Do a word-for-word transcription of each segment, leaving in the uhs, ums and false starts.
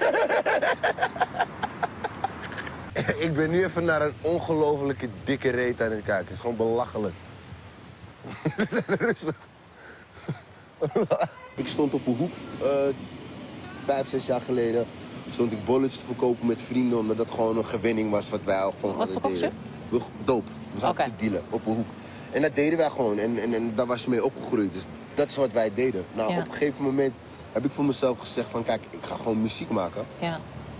Ik ben nu even naar een ongelofelijke dikke reet aan het kijken. Het is gewoon belachelijk. Rustig. Ik stond op een hoek, uh, vijf, zes jaar geleden. Stond ik bolletjes te verkopen met vrienden, omdat dat gewoon een gewenning was wat wij al gewoon Wat verkocht je? Doop. We zaten Okay. te dealen op een hoek. En dat deden wij gewoon. En, en, en daar was je mee opgegroeid. Dus dat is wat wij deden. Nou, Ja. op een gegeven moment heb ik voor mezelf gezegd van, kijk, ik ga gewoon muziek maken. Ja.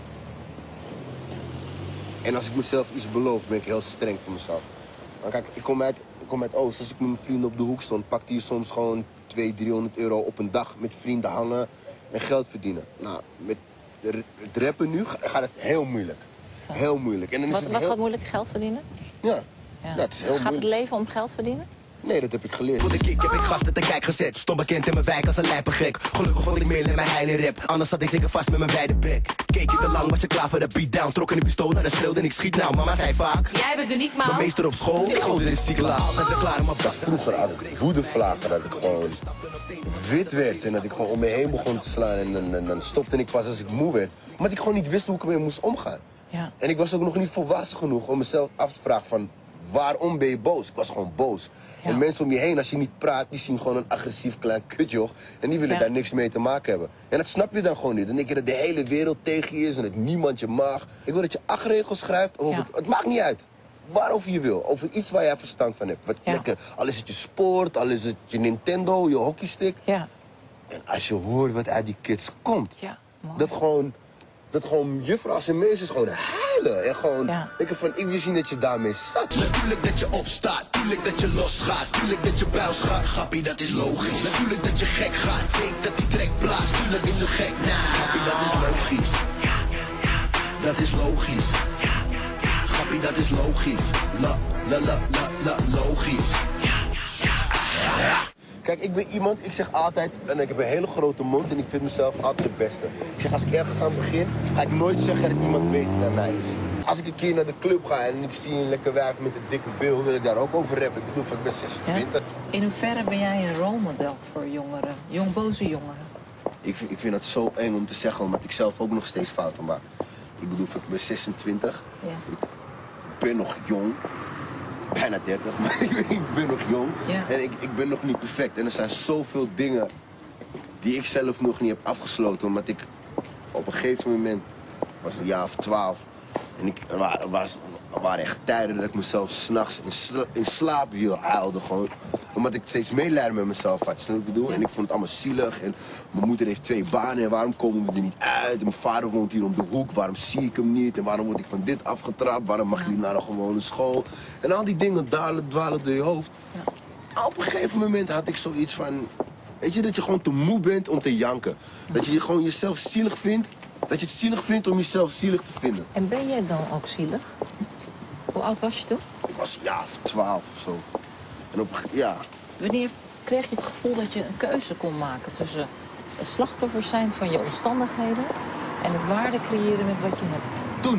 En als ik mezelf iets beloof, ben ik heel streng voor mezelf. Maar kijk, ik kom uit, ik kom uit Oost. Als ik met mijn vrienden op de hoek stond, pakte je soms gewoon tweehonderd, driehonderd euro op een dag met vrienden hangen en geld verdienen. Nou, met het rappen nu gaat het heel moeilijk. Heel moeilijk. En dan is Wat, het wat heel... gaat moeilijk? Geld verdienen? Ja. Ja. Ja, het is heel Gaat het moeilijk. leven om geld verdienen? Nee, dat heb ik geleerd. Voor de kick heb ik gasten te kijk gezet. Stond bekend in mijn wijk als een lijpengek. Gelukkig vond ik meer in mijn heile rap. Anders zat ik zeker vast met mijn wijde bek. Keek je te lang, was je klaar voor de beatdown. Trok een pistool naar de schreeuwde en ik schiet nou. Mama zei vaak, Jij bent er niet, mijn man. meester op school. Ik gozer is ziek laat. Altijd weer klaar om op dag. Vroeger had ik woedevlagen dat ik gewoon wit werd en dat ik gewoon om me heen begon te slaan. En, en, en dan stopte ik pas als ik moe werd. Omdat ik gewoon niet wist hoe ik ermee moest omgaan. Ja. En ik was ook nog niet volwassen genoeg om mezelf af te vragen van, waarom ben je boos? Ik was gewoon boos. Ja. En mensen om je heen, als je niet praat, die zien gewoon een agressief klein kutjoch. En die willen Ja. daar niks mee te maken hebben. En dat snap je dan gewoon niet. Dan denk je dat de hele wereld tegen je is en dat niemand je mag. Ik wil dat je acht regels schrijft. Over Ja. het, het maakt niet uit. Waarover je wil. Over iets waar jij verstand van hebt. Wat Ja. lekker. Al is het je sport, al is het je Nintendo, je hockeystick. Ja. En als je hoort wat uit die kids komt. Ja. Mooi. Dat gewoon, dat gewoon juffrouws en meesters gewoon huilen. En gewoon Ja. denken van, ik wil zien dat je daarmee zat. Natuurlijk dat je opstaat, tuurlijk dat je losgaat, tuurlijk dat je buis gaat, grappie dat is logisch. Natuurlijk dat je gek gaat, fake dat die trek blaast, tuurlijk is je gek, nah, grappie dat is logisch. Dat is logisch. Grappie dat is logisch. La, la, la, la, la, logisch. Kijk, ik ben iemand, ik zeg altijd, en ik heb een hele grote mond en ik vind mezelf altijd de beste. Ik zeg, als ik ergens aan begin, ga ik nooit zeggen dat iemand beter dan mij is. Als ik een keer naar de club ga en ik zie een lekker wijf met een dikke bil, wil ik daar ook over hebben. Ik bedoel, ik ben zesentwintig. In hoeverre ben jij een rolmodel voor jongeren? Jong, boze jongeren? Ik vind, ik vind het zo eng om te zeggen, omdat ik zelf ook nog steeds fouten maak. Ik bedoel, ik ben zesentwintig, Ja. ik ben nog jong. Bijna dertig, maar ik ben nog jong. Ja. En ik, ik ben nog niet perfect. En er zijn zoveel dingen die ik zelf nog niet heb afgesloten. Omdat ik op een gegeven moment, was een jaar of twaalf. En ik, er, waren, er, was, er waren echt tijden dat ik mezelf s'nachts in, sla, in slaap viel, huilde gewoon. Omdat ik steeds medelijden met mezelf had, snap je wat ik bedoel? En ik vond het allemaal zielig. En mijn moeder heeft twee banen en waarom komen we er niet uit? En mijn vader woont hier om de hoek, waarom zie ik hem niet? En waarom word ik van dit afgetrapt? Waarom mag ik niet naar een gewone school? En al die dingen dwalen, dwalen door je hoofd. Ja. Op een gegeven moment had ik zoiets van, weet je, dat je gewoon te moe bent om te janken. Dat je gewoon jezelf zielig vindt. Dat je het zielig vindt om jezelf zielig te vinden. En ben jij dan ook zielig? Hoe oud was je toen? Ik was een jaar of twaalf of zo. En op, ja, Wanneer kreeg je het gevoel dat je een keuze kon maken tussen het slachtoffer zijn van je omstandigheden en het waarde creëren met wat je hebt? toen.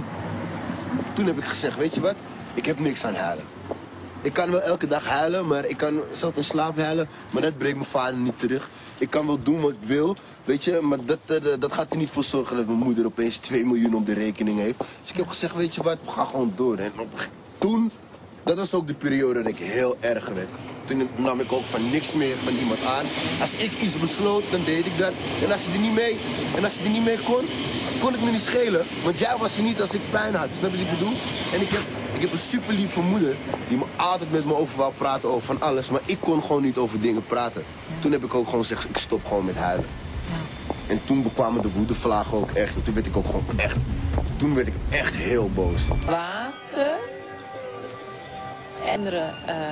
Toen heb ik gezegd, weet je wat? Ik heb niks aan huilen. Ik kan wel elke dag huilen, maar ik kan zelf in slaap huilen. Maar dat brengt mijn vader niet terug. Ik kan wel doen wat ik wil, weet je. Maar dat, uh, dat gaat er niet voor zorgen dat mijn moeder opeens twee miljoen op de rekening heeft. Dus ik heb gezegd, weet je wat, we gaan gewoon door. En op, toen, dat was ook de periode dat ik heel erg werd. Toen nam ik ook van niks meer van iemand aan. Als ik iets besloot, dan deed ik dat. En als je er niet mee, en als je er niet mee kon, kon het me niet schelen. Want jij was er niet als ik pijn had. Snap je wat ik bedoel? En ik heb, ik heb een super lieve moeder die me altijd met me over wou praten over van alles. Maar ik kon gewoon niet over dingen praten. Toen heb ik ook gewoon gezegd, ik stop gewoon met huilen. Ja. En toen bekwamen de woedevlagen ook echt. En toen werd ik ook gewoon echt, toen werd ik echt heel boos. Water. Kinderen, uh,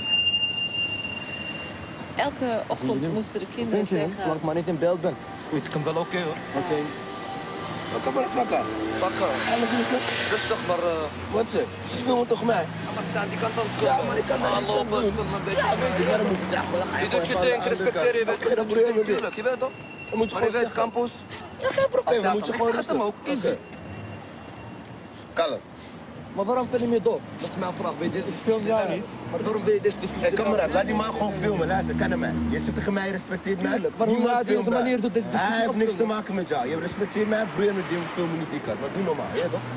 elke ochtend moesten de kinderen Zolang zeggen... ik maar niet in beeld ben. Goed, ik kan wel oké hoor. Oké. Wat kan maar het wakker? Wakker. Elf uur. Rustig maar. Uh... Wat ze? Ze filmen toch mij? Ja, maar ze aan die kant aan het Ja, maar ik kan er niks aan lopen, doen. speel me een beetje. Ja, weet je waarom moet je zeggen? Dan ga Je je doet je gewoon ding, van de andere respecteer je, kant. weet Oké, dan probeer je Tuurlijk, je weet toch? Dan moet je Maar je gewoon weet, zeggen. campus. Ja, geen probleem. Dan moet je Ik gewoon zeg het hem rustig. ook, easy. Oké. Kalm. Maar waarom film je meer door? Dat is mijn vraag. Weet je, ik film jou niet. Maar waarom wil je deze discussie? Hé, kameraad, laat die man gewoon filmen. Luister, kan hem mij. Je zit tegen mij, respecteert mij. Tuurlijk, maar hoe Niemand laat je op filmt de manier daar. doet deze discussie Hij heeft niks te opfilmen? maken met jou. Je respecteert mij, broer met die filmen niet die kant. Maar doe normaal, ja toch?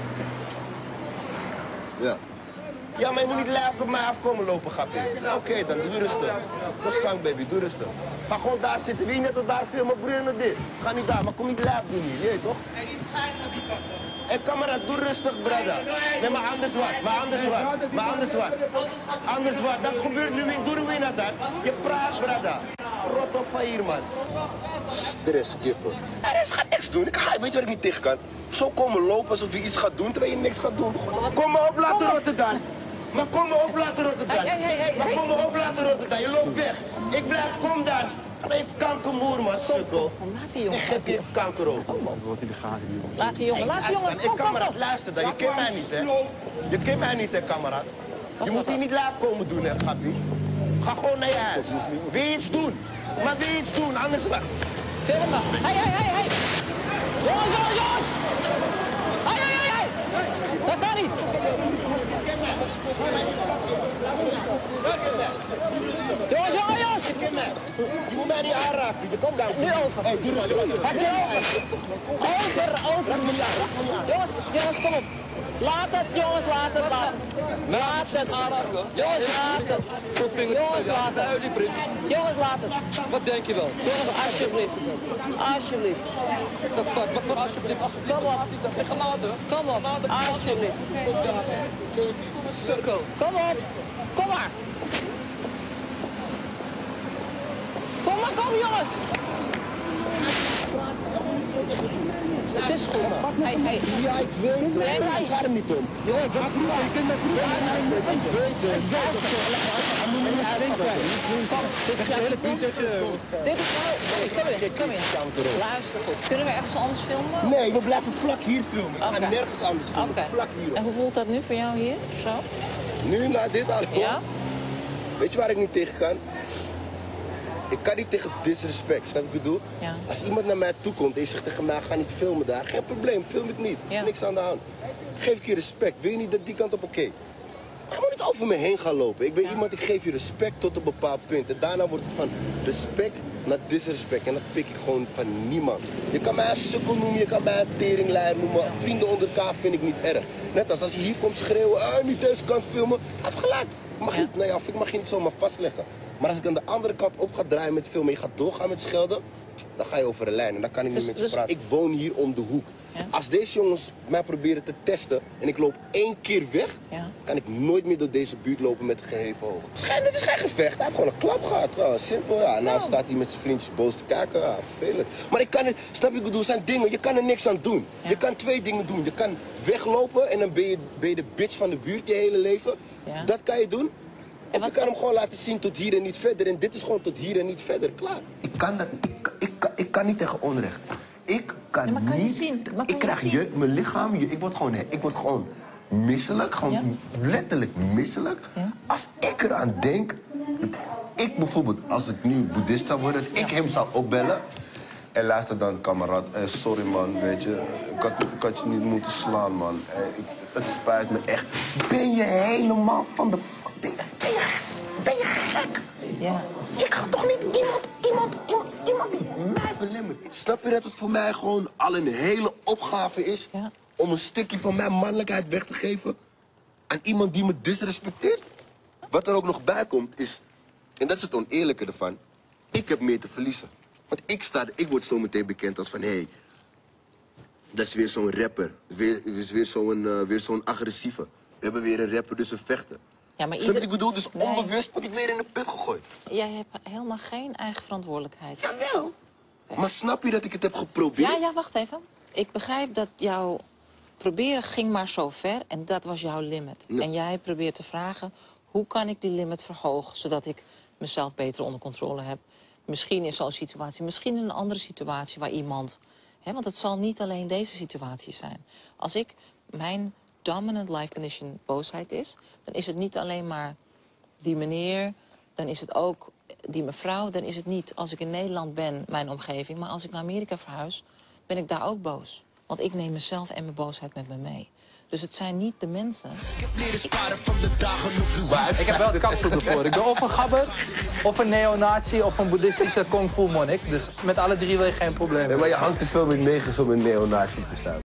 Ja. Ja, maar je moet niet lijf op mij afkomen lopen, grapje. Oké okay, dan, doe rustig. Rustig, baby, doe rustig. Ga gewoon daar zitten. Wie net op daar filmen, broer met dit. Ga niet daar, maar kom niet lijf doen hier, je weet toch? Hé, hey, kameraad, doe rustig, brada. Nee, maar anders wat, maar anders wat, maar anders wat. Anders wat, dat gebeurt nu weer, doe er weer naar dat. Je praat, brada. Rot op van hier, man. Stress, kippen. Er is, gaat niks doen. Ik ga, weet je wat ik niet tegen kan? Zo komen lopen alsof je iets gaat doen, terwijl je niks gaat doen. Kom maar op, laten rotten dan. Maar kom maar op, laten rotten dan. Hey, hey, hey, Maar hey. kom maar op, laten rotten dan. Je loopt weg. Ik blijf, kom dan. Geen kankermoer, man, sukkel. Laat die Ik jongen. geef je kanker op. Laat die jongen, laat die jongen. Ik Kom, kom, kameraad, kom. luister dan. Je kent mij niet, hè. Je kent mij niet, hè, kameraad. Je moet hier niet laat komen doen, hè, grappie. Ga gewoon naar je huis. Wil je iets doen? Maar wil je iets doen, anders wat? Film maar. Hé, hé, hé, hé. Jongens, jongens, jongens. Hé, hé, hé, hé. Dat kan niet. Jongens, jongens, jongens. Je kent mij. Je moet mij niet aanraken. Je komt daar. Nu over. Hé, doe rustig. Heb je over? Over, over. Jongens, jongens, kom op. Laat het, jongens, laat het, laat het. Laat het. Aanraken. Jongens, laat het. Jongens, laat het. Jullie vriend. Jongens, laat het. Wat denk je wel? Jongens, alsjeblieft. Alsjeblieft. What the fuck? Wat voor alsjeblieft? Kom op. Ik ga laten. Kom op. Alsjeblieft. Sukkel. Kom op. Kom maar. Kom maar, kom jongens. Het is goed. Hey, hey. Ja, ik weet het. Nee, nee. Ik ga er niet om. Jongens, Ga broer, je kunt met broer aan huis met ik weet het. Hij moet me niet uitvallen. Dit is jouw Dit is gewoon... Kom in, kom in. Luister goed. Kunnen we ergens anders filmen? Nee, we blijven vlak hier filmen. Ik ga Oké. nergens anders filmen. Oké. Vlak hier. En hoe voelt dat nu voor jou hier? Zo? Nu, na dit aan, Ja? weet je waar ik niet tegen kan? Ik kan niet tegen disrespect, snap je wat ik bedoel? Ja. Als iemand naar mij toe komt en je zegt tegen mij, ga niet filmen daar, geen probleem, film het niet. Ja. Niks aan de hand. Geef ik je respect, wil je niet dat die kant op, oké. Maar je moet niet over me heen gaan lopen. Ik ben Ja. iemand, ik geef je respect tot een bepaald punt. En daarna wordt het van respect naar disrespect. En dat pik ik gewoon van niemand. Je kan mij een sukkel noemen, je kan mij een teringleier noemen. Vrienden onder elkaar vind ik niet erg. Net als als je hier komt schreeuwen, ah, niet deze kant filmen. Hij heeft gelijk. Ik mag, Ja. niet, nee, of ik mag je niet zomaar vastleggen. Maar als ik aan de andere kant op ga draaien met filmen en je gaat doorgaan met schelden, dan ga je over de lijn en dan kan ik Dus- niet met je dus- praten. Ik woon hier om de hoek. Ja. Als deze jongens mij proberen te testen en ik loop één keer weg, Ja. kan ik nooit meer door deze buurt lopen met een geheven oog. Schijn, dit is geen gevecht. Hij heeft gewoon een klap gehad. Gewoon simpel, ja. Nou Ja. staat hij met zijn vriendjes boos te kijken. Ja, vervelend. Maar ik kan het, snap je, ik bedoel, zijn dingen, je kan er niks aan doen. Ja. Je kan twee dingen doen. Je kan weglopen en dan ben je, ben je de bitch van de buurt je hele leven. Ja. Dat kan je doen. Of wat- je kan hem gewoon laten zien tot hier en niet verder. En dit is gewoon tot hier en niet verder. Klaar. Ik kan dat, ik, ik, kan, ik kan niet tegen onrecht. Ik kan, Ja, maar kan je niet, zien? Maar kan ik je krijg zien? jeuk, mijn lichaam, je- ik word gewoon, ik word gewoon misselijk, gewoon Ja. letterlijk misselijk. Ja. Als ik eraan denk, dat ik bijvoorbeeld, als ik nu boeddhist zou worden, dat ik hem zou opbellen. En luister dan, kameraad, eh, sorry man, weet je, ik had, ik had je niet moeten slaan man. Eh, ik, het spijt me echt. Ben je helemaal van de... Ben je, ben je, ben je gek? Ja. Ik ga toch niet iemand, iemand, iemand, iemand die mij belemmert. Snap je dat het voor mij gewoon al een hele opgave is Ja. om een stukje van mijn mannelijkheid weg te geven aan iemand die me disrespecteert? Wat er ook nog bij komt is, en dat is het oneerlijke ervan, ik heb meer te verliezen. Want ik, sta, ik word zo meteen bekend als van, hé, hey, dat is weer zo'n rapper. Weer, is weer zo'n uh, weer zo'n agressieve. We hebben weer een rapper, dus we vechten. Ja, maar Snap je wat ieder... ik bedoel? Dus Nee. onbewust word ik weer in de put gegooid. Jij hebt helemaal geen eigen verantwoordelijkheid. Jawel. Maar snap je dat ik het heb geprobeerd? Ja, ja, wacht even. Ik begrijp dat jouw proberen ging maar zo ver en dat was jouw limit. Ja. En jij probeert te vragen, hoe kan ik die limit verhogen, zodat ik mezelf beter onder controle heb. Misschien in zo'n situatie, misschien in een andere situatie waar iemand... Hè, want het zal niet alleen deze situatie zijn. Als ik, mijn dominant life condition boosheid is, dan is het niet alleen maar die meneer, dan is het ook die mevrouw, dan is het niet als ik in Nederland ben, mijn omgeving, maar als ik naar Amerika verhuis, ben ik daar ook boos. Want ik neem mezelf en mijn boosheid met me mee. Dus het zijn niet de mensen. Ik heb wel het kapsel ervoor. Ik ben of een gabber, of een neonazi, of een boeddhistische kung fu monnik. Dus met alle drie wil je geen probleem Nee, hebben. maar je hangt te veel met negers om een neonazi te staan.